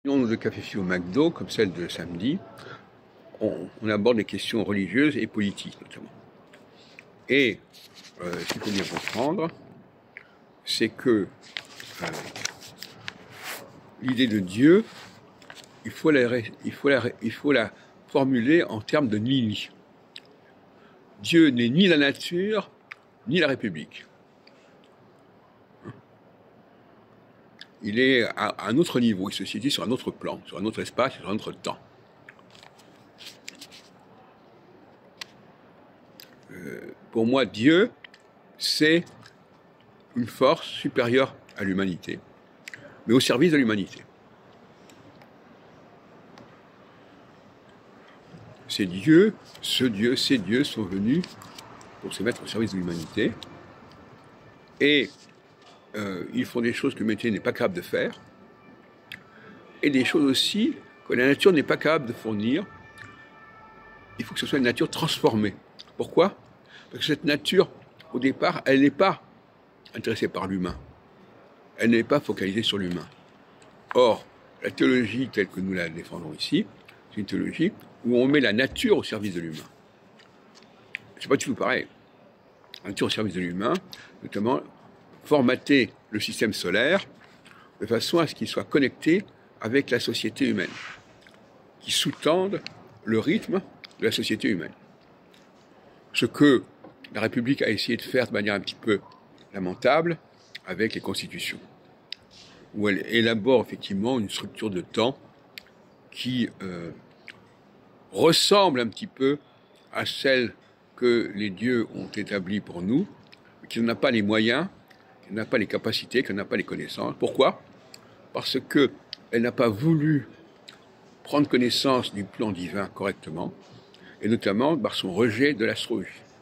De Café Philo McDo, comme celle de samedi, on aborde les questions religieuses et politiques notamment. Et ce qu'il faut bien comprendre, c'est que l'idée de Dieu, il faut la formuler en termes de ni-ni. Dieu n'est ni la nature, ni la République. Il est à un autre niveau, il se situe sur un autre plan, sur un autre espace, sur un autre temps. Pour moi, Dieu, c'est une force supérieure à l'humanité, mais au service de l'humanité. Ces dieux sont venus pour se mettre au service de l'humanité, et ils font des choses que l'humanité n'est pas capable de faire, et des choses aussi que la nature n'est pas capable de fournir. Il faut que ce soit une nature transformée. Pourquoi ? Parce que cette nature, au départ, elle n'est pas intéressée par l'humain. Elle n'est pas focalisée sur l'humain. Or, la théologie telle que nous la défendons ici, c'est une théologie où on met la nature au service de l'humain. C'est pas du tout pareil. La nature au service de l'humain, notamment formater le système solaire de façon à ce qu'il soit connecté avec la société humaine, qui sous-tende le rythme de la société humaine. Ce que la République a essayé de faire de manière un petit peu lamentable avec les constitutions, où elle élabore effectivement une structure de temps qui ressemble un petit peu à celle que les dieux ont établie pour nous, mais qui n'en a pas les moyens, qui n'en a pas les capacités, qui n'en a pas les connaissances. Pourquoi ? Parce qu'elle n'a pas voulu prendre connaissance du plan divin correctement, et notamment par son rejet de l'astrologie.